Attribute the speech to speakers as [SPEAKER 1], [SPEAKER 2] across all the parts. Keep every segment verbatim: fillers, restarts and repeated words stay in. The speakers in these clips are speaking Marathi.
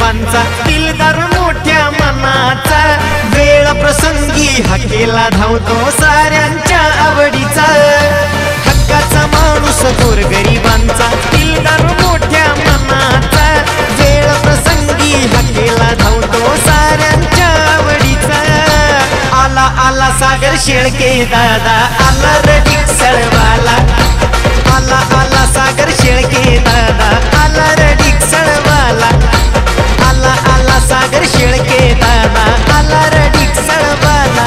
[SPEAKER 1] गरिबांचा दिलदार मोठ्या मनाचा वेळ प्रसंगी हाकेला धावतो साऱ्यांच्या आवडीचा हक्काचा माणूस गोरगरिबांचा दिलदार मोठ्या मनाचा वेळ प्रसंगी हाकेला धावतो साऱ्यांच्या आवडीचा आला आला सागर शेळके दादा आला रडिक्सळवाला आला आला सागर शेळके दादा आला रडिक्सळवाला आला आला सागर शेळके दादा आला रडिक्सळवाला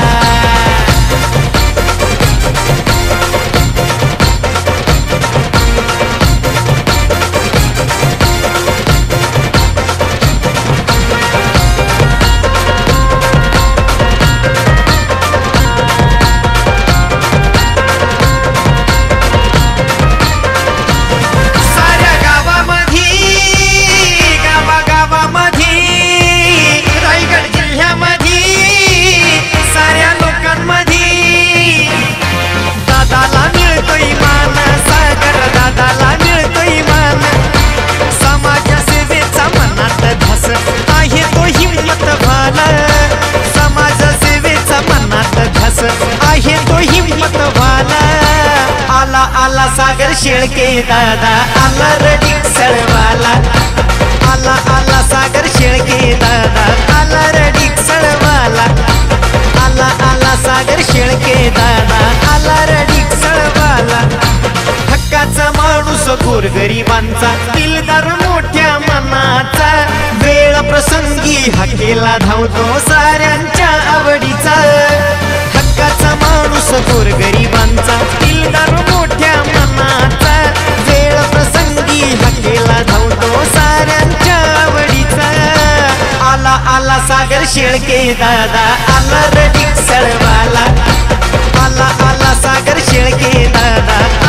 [SPEAKER 1] आहे तो हिम्मतवाला आला आला सागर शेळके दादा आला रडिक्सळवाला आला आला सागर शेळके दादा आला रडिक्सळवाला आला आला सागर शेळके दादा आला रडिक्सळवाला हक्काचा माणूस गोरगरिबांचा दिलदार मोठ्या मनाचा वेळ प्रसंगी हाकेला धावतो साऱ्यांच्या आवडीचा हक्काचा माणूस गोरगरिबांचा दिलदार मोठ्या मनाचा वेळ प्रसंगी हाकेला धावतो साऱ्यांच्या आवडीचा आला आला सागर शेळके दादा आला रडिक्सळवाला आला आला सागर शेळके दादा